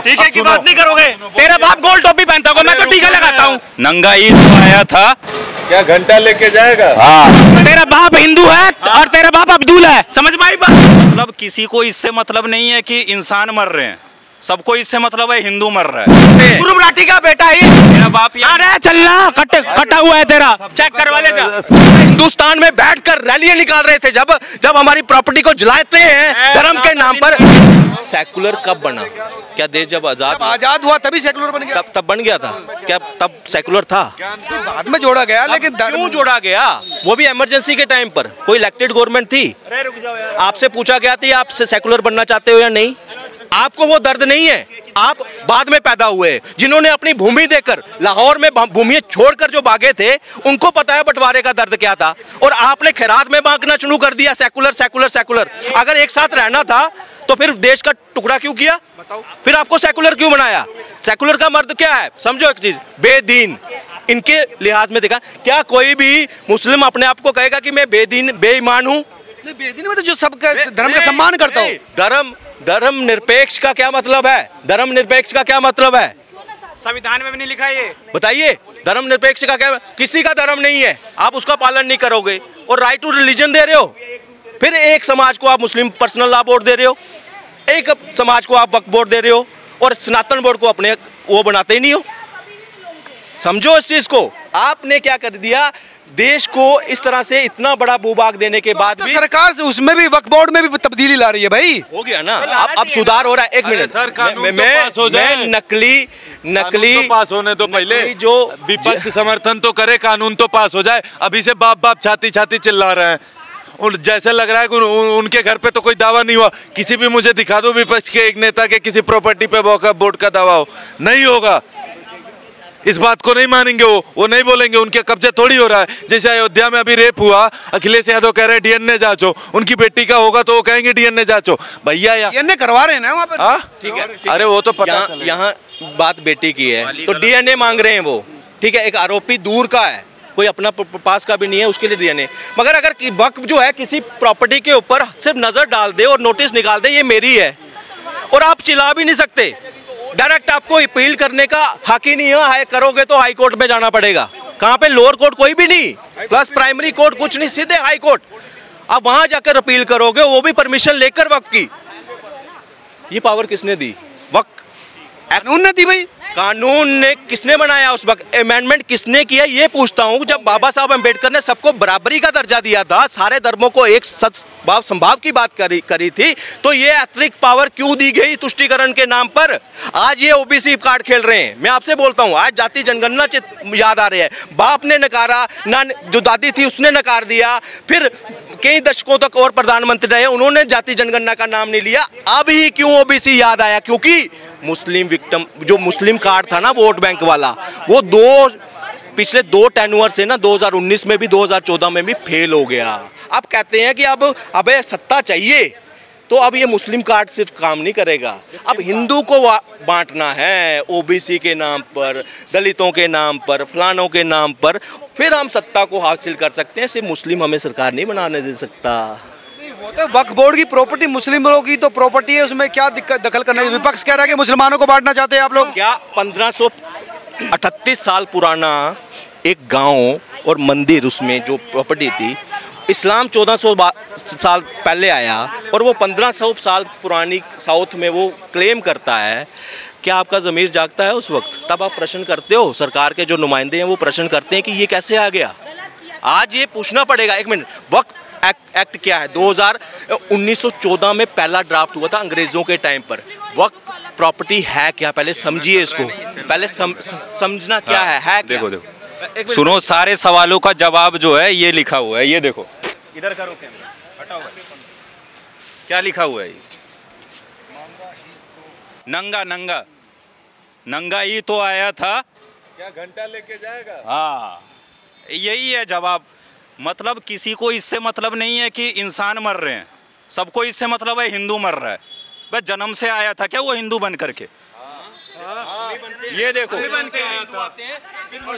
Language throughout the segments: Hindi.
टीके की बात नहीं करोगे? तेरा बाप गोल टोपी पहनता होगा, मैं तो टीका लगाता हूँ। नंगा ईद तो आया था, क्या घंटा लेके जाएगा? हाँ। तेरा बाप हिंदू है और तेरा बाप अब्दुल है, समझ में आई बात? मतलब किसी को इससे मतलब नहीं है कि इंसान मर रहे हैं, सबको इससे मतलब है हिंदू मर रहा है। गुरु मराठी का बेटा ही मेरा बाप अरे चलना कटा हुआ है तेरा, चेक करवा ले जा। हिंदुस्तान में बैठकर रैलियां निकाल रहे थे जब हमारी प्रॉपर्टी को जलाते हैं धर्म के नाम पर। सेकुलर कब बना? क्या देश जब आजाद हुआ तभी सेकुलर बन गया? तब बन गया था क्या? तब सेकुलर था? बाद में जोड़ा गया, लेकिन क्यों जोड़ा गया? वो भी इमरजेंसी के टाइम पर। कोई इलेक्टेड गवर्नमेंट थी, आपसे पूछा गया था आप सेकुलर बनना चाहते हो या नहीं? आपको वो दर्द नहीं है, आप बाद में पैदा हुए। जिन्होंने अपनी भूमि देकर लाहौर में भूमि छोड़कर जो भागे थे, उनको पता है बंटवारे का दर्द क्या था। और आपने खैरात में भागना शुरू कर दिया, सेकुलर सेकुलर सेकुलर। अगर एक साथ रहना था तो फिर देश का टुकड़ा क्यों किया? फिर आपको सेकुलर क्यों बनाया? सेकुलर का मर्द क्या है? समझो एक चीज, बेदीन। इनके लिहाज में देखा क्या कोई भी मुस्लिम अपने आप को कहेगा कि मैं बेदीन बेईमान हूँ? बेदीन में तो जो सबका धर्म का सम्मान करता हूँ। धर्म निरपेक्ष का क्या मतलब है? धर्म निरपेक्ष का क्या मतलब है? संविधान में भी नहीं लिखा ये। बताइए, धर्म निरपेक्ष का क्या? किसी का धर्म नहीं है, आप उसका पालन नहीं करोगे और राइट टू रिलीजन दे रहे हो। फिर एक समाज को आप मुस्लिम पर्सनल लॉ बोर्ड दे रहे हो, एक समाज को आप वक्फ बोर्ड दे रहे हो और सनातन बोर्ड को अपने वो बनाते ही नहीं हो। समझो इस चीज को। आपने क्या कर दिया? देश को इस तरह से इतना बड़ा भूभाग देने के बाद भी सरकार से उसमें भी वक्फ बोर्ड में भी तब्दीली ला रही है भाई। हो गया ना, अब सुधार हो रहा है। एक मिनट सर, मैं नकली पास होने तो पहले जो विपक्ष समर्थन तो करे, कानून तो पास हो जाए। अभी से बाप छाती छाती चिल्ला रहे हैं। और जैसे लग रहा है कि उनके घर पे तो कोई दावा नहीं हुआ। किसी भी मुझे दिखा दो विपक्ष के एक नेता के किसी प्रॉपर्टी पे बोर्ड का दावा हो, नहीं होगा। इस बात को नहीं मानेंगे, वो नहीं बोलेंगे। उनके कब्जे थोड़ी हो रहा है। जैसे अयोध्या में अभी रेप हुआ, अखिलेश यादव कह रहे हैं डीएनए जांचो। उनकी बेटी का होगा तो वो कहेंगे डीएनए जांचो। भैया डीएनए करवा रहे हैं ना वहाँ पर। हाँ ठीक है, अरे वो तो पता, यहाँ बात बेटी की है तो डीएनए मांग रहे हैं वो, ठीक है। एक आरोपी दूर का है, कोई अपना पास का भी नहीं है, उसके लिए डीएनए। मगर अगर वक्फ जो है किसी प्रॉपर्टी के ऊपर सिर्फ नजर डाल दे और नोटिस निकाल दे ये मेरी है, और आप चिल्ला भी नहीं सकते, डायरेक्ट आपको अपील करने का हक ही नहीं है। करोगे तो हाई कोर्ट में जाना पड़ेगा। कहाँ पे? लोअर कोर्ट कोई भी नहीं, प्लस प्राइमरी कोर्ट कुछ नहीं, सीधे हाई कोर्ट। आप वहां जाकर अपील करोगे, वो भी परमिशन लेकर वक्फ की। ये पावर किसने दी? वक्फ कानून ने दी भाई। कानून ने किसने बनाया? उस वक्त अमेंडमेंट किसने किया? ये पूछता हूँ। जब बाबा साहब अम्बेडकर ने सबको बराबरी का दर्जा दिया था, सारे धर्मों को एक सद्भाव संभाव की बात करी थी, तो ये अतिरिक्त पावर क्यों दी गई तुष्टीकरण के नाम पर? आज ये ओबीसी कार्ड खेल रहे हैं। मैं आपसे बोलता हूँ, आज जाति जनगणना याद आ रही है। बाप ने नकारा ना, जो दादी थी उसने नकार दिया, फिर कई दशकों तक और प्रधानमंत्री रहे, उन्होंने जाति जनगणना का नाम नहीं लिया। अब ही क्यों ओबीसी याद आया? क्योंकि मुस्लिम विक्टिम जो मुस्लिम कार्ड था ना वोट बैंक वाला, वो पिछले 2 टेन्यूअर से ना 2019 में भी 2014 में भी फेल हो गया। अब कहते हैं कि अब सत्ता चाहिए, तो अब ये मुस्लिम कार्ड सिर्फ काम नहीं करेगा। अब हिंदू को बांटना है ओबीसी के नाम पर, दलितों के नाम पर, फलानों के नाम पर, फिर हम सत्ता को हासिल कर सकते हैं। सिर्फ मुस्लिम हमें सरकार नहीं बनाने दे सकता। वो तो वक्फ बोर्ड की प्रॉपर्टी मुस्लिमों की तो प्रॉपर्टी है, उसमें क्या दिक्कत दखल करना है? विपक्ष कह रहा है कि मुसलमानों को बांटना चाहते हैं आप लोग। क्या 1538 साल पुराना एक गांव और मंदिर, उसमें जो प्रॉपर्टी थी, इस्लाम 1400 साल पहले आया और वो 1500 साल पुरानी साउथ में वो क्लेम करता है। क्या आपका ज़मीर जागता है उस वक्त? तब आप प्रश्न करते हो? सरकार के जो नुमाइंदे हैं वो प्रश्न करते हैं कि ये कैसे आ गया? आज ये पूछना पड़ेगा। एक मिनट, वक्फ एक्ट क्या है? 1914 में पहला ड्राफ्ट हुआ था अंग्रेजों के टाइम पर। वक्फ प्रॉपर्टी है क्या? पहले समझिए इसको, पहले समझना क्या है क्या? देखो सुनो, सारे सवालों का जवाब जो है ये लिखा हुआ है। ये देखो, इधर करो कैमरा, हटाओ। क्या लिखा हुआ है? ये नंगा ही तो आया था, क्या घंटा लेके जाएगा? हाँ, यही है जवाब। मतलब किसी को इससे मतलब नहीं है कि इंसान मर रहे हैं, सबको इससे मतलब है हिंदू मर रहा है। वह जन्म से आया था क्या वो हिंदू बन करके? ये देखो,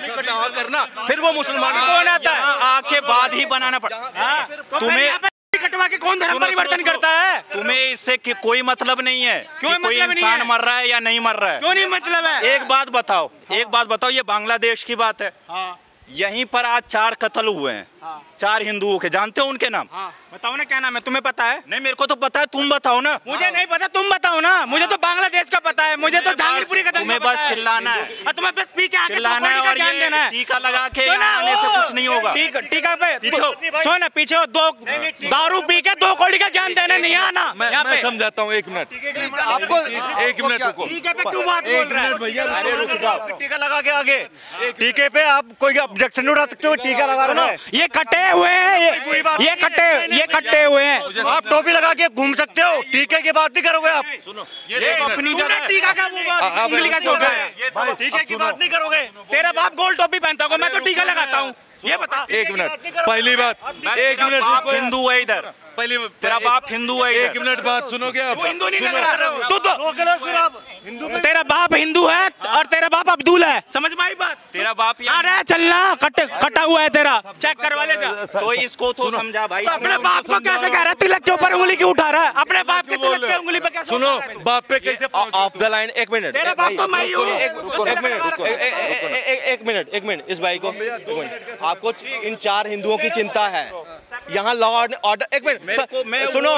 करना, फिर वो मुसलमान कौन आता है? आके बाद ही बनाना पड़ा तुम्हें। हटवा के कौन धर्म परिवर्तन करता है? तुम्हें इससे कोई मतलब नहीं है क्यों कि कोई मतलब नहीं इंसान है? मर रहा है या नहीं मर रहा है। क्यों नहीं मतलब है? एक बात बताओ, ये बांग्लादेश की बात है। हाँ। यहीं पर आज 4 कत्ल हुए हैं। हाँ। 4 हिंदुओं के, जानते हो उनके नाम? हाँ। बताओ ना क्या नाम है, तुम्हें पता है? नहीं, मेरे को तो पता है, तुम बताओ ना। मुझे नहीं पता, तुम बताओ ना। मुझे तो बांग्लादेश का पता है, मुझे तो जहांगीरपुरी का तुम्हें बस चिल्लाना है, तुम्हें बस पी के आके चिल्लाना है और ज्ञान देना ये है। टीका लगा के आने से कुछ नहीं होगा। टीका पे सो ना, पीछे हो, 2 दारू पी के 2 कौड़ी का ज्ञान देने नहीं आना। मैं समझाता हूँ, 1 मिनट आपको 1 मिनट रुको। टीके पे क्यों बात बोल रहे हैं? भैया, टीका लगा के आगे टीके पे आप कोई ऑब्जेक्शन नहीं उठा सकते हो, टीका लगा रहे हैं। ये कटे हुए हैं, ये कटे हुए हैं। आप टोपी लगा के घूम सकते हो, टीके की बात नहीं करोगे आप। ये अपनी जगह टीका का उंगली कैसे हो गया? टीके की बात नहीं करोगे। तेरा बाप गोल टोपी पहनता होगा, मैं तो टीका लगाता हूँ। ये बता। 1 मिनट, पहली बात 1 मिनट बाप रुको। हिंदू है इधर, पहली तेरा बाप हिंदू है 1 इधर। मिनट बात सुनोगे आप? वो हिंदू नहीं लग रहा। तू तो तेरा बाप हिंदू है और तेरा बाप अब्दुल है, समझ में आई बात? तेरा बाप यहाँ अरे चलना, कटा हुआ है तेरा, चेक करवा ले जा। तो इसको तो समझा भाई। तो अपने बाप को कैसे कह रहा है तिलक के ऊपर उंगली क्यों उठा रहा है? अपने बाप के तिलक के उंगली पे कैसे सुनो, उठा रहा है? बाप पे कैसे ऑफ द लाइन। 1 मिनट, तेरा बाप तो मैं ही हूँ। एक मिनट इस भाई को, 1 मिनट। आपको इन 4 हिंदुओं की चिंता है, यहाँ लॉ एंड ऑर्डर। 1 मिनट सुनो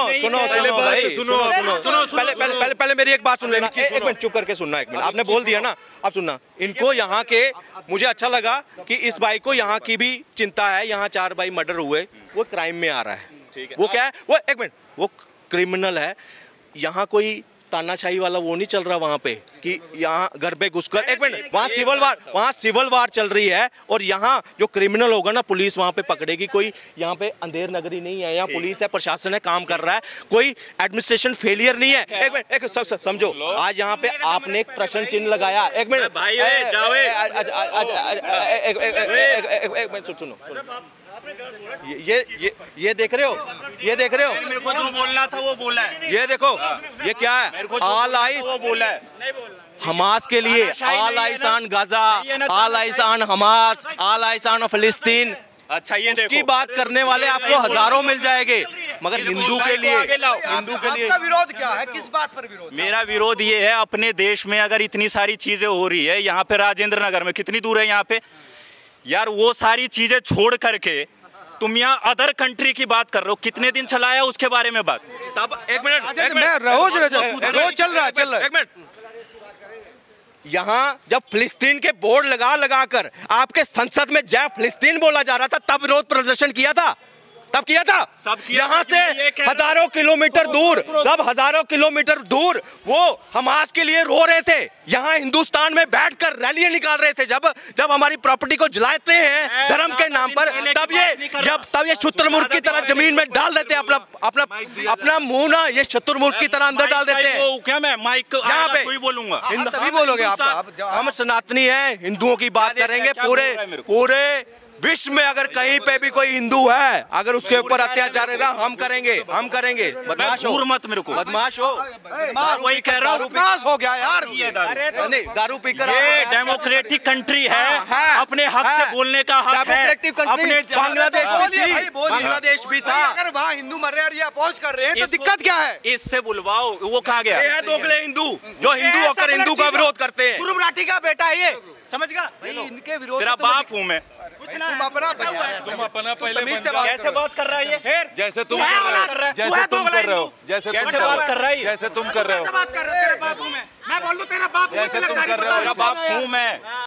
भाई, पहले मेरी एक बात सुन लेना। 1 मिनट चुप करके सुनना। 1 मिनट, आपने बोल दिया ना, अब सुनना। इनको यहाँ के, मुझे अच्छा लगा कि इस भाई को यहाँ की भी चिंता है। यहाँ 4 भाई मर्डर हुए, वो क्राइम में आ रहा है। वो क्या है, वो 1 मिनट, वो क्रिमिनल है। यहाँ कोई तानाशाही वाला वो नहीं चल रहा वहाँ पे कि यहाँ घर पे घुसकर। 1 मिनट, वहाँ सिविल वार चल रही है और यहाँ जो क्रिमिनल होगा ना, पुलिस वहाँ पे पकड़ेगी। कोई यहाँ पे अंधेर नगरी नहीं है, यहाँ पुलिस है, प्रशासन है, काम कर रहा है, कोई एडमिनिस्ट्रेशन फेलियर नहीं है। 1 मिनट, सब समझो। आज यहाँ पे आपने एक प्रश्न चिन्ह लगाया। 1 मिनट भाई, एक मिनट सुनो। ये देख रहे हो, मेरे को जो बोलना था वो बोला है। ये देखो, ये क्या है? ऑल आइज वो बोला है हमास के लिए, all eyes on Gaza, all eyes on Hamas, all eyes on फिलिस्तीन। अच्छा, ये देखो, की बात करने वाले आपको हजारों मिल जाएंगे, मगर हिंदू के लिए, आपका विरोध क्या है? किस बात पर विरोध? मेरा विरोध ये है, अपने देश में अगर इतनी सारी चीजें हो रही है, यहाँ पे राजेंद्र नगर में कितनी दूर है यहाँ पे यार, वो सारी चीजें छोड़ करके तुम यहाँ अदर कंट्री की बात कर रहे हो। कितने दिन चलाया उसके बारे में बात? तब 1 मिनट, रोज चल रहा है। 1 मिनट, यहाँ जब फिलिस्तीन के बोर्ड लगा कर आपके संसद में जय फिलिस्तीन बोला जा रहा था, तब विरोध प्रदर्शन किया था, तब किया था। यहाँ से हजारों किलोमीटर दूर, तब हजारों किलोमीटर दूर वो हमास के लिए रो रहे थे। यहाँ हिंदुस्तान में बैठकर रैलियां निकाल रहे थे। जब हमारी प्रॉपर्टी को जलाते हैं धर्म के नाम पर, तब ये शुतुरमुर्ग की तरह जमीन में डाल देते हैं अपना मुंह ना, ये शुतुरमुर्ग की तरह अंदर डाल देते हैं। क्या मैं माइक यहाँ पे कोई बोलूंगा? तभी बोलोगे आप। हम सनातनी हैं, हिंदुओं की बात करेंगे। पूरे विश्व में अगर कहीं पे भी कोई हिंदू है, अगर उसके ऊपर अत्याचार है ना, हम करेंगे। बदमाश हो मत मेरे को, बदमाश हो, वही कह रहा हूँ, बदमाश हो गया यार। नहीं, दारू पीकर। ये डेमोक्रेटिक कंट्री है, अपने हक से बोलने का हक है। डेमोक्रेटिक कंट्री बांग्लादेश भी था। अगर वहाँ हिंदू मर रहे हैं, अपोज कर रहे हैं, तो दिक्कत क्या है? इससे बुलवाओ, वो कहा गया ये है दोगले हिंदू, जो हिंदू होकर हिंदू का विरोध करते हैं। गुरु राठी का बेटा है ये, समझ गया? इनके विरोध तेरा बाप हूँ मैं। तुम अपना पहले कैसे बात कर रहा है ये? जैसे तुम कर रहे हो, कैसे बात कर रहा है? जैसे तुम कर रहे हो, बात कर रहे हो। तेरा बाप हूँ मैं बोल दूं तेरा बाप हूँ, जैसे तुम कर रहे हो, तेरा बाप हूँ मैं।